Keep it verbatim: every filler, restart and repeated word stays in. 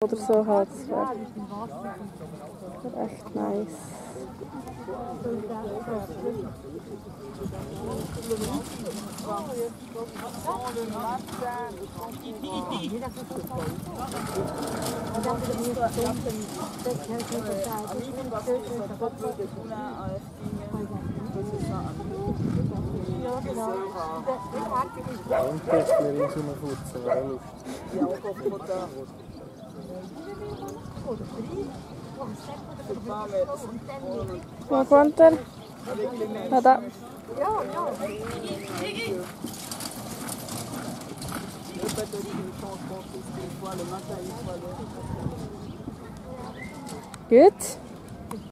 oder so halt. Das wäre wär echt nice. Und Pestler in so einer Futze, wäre auch lustig. Wo kommt er? Ah, da. Gut.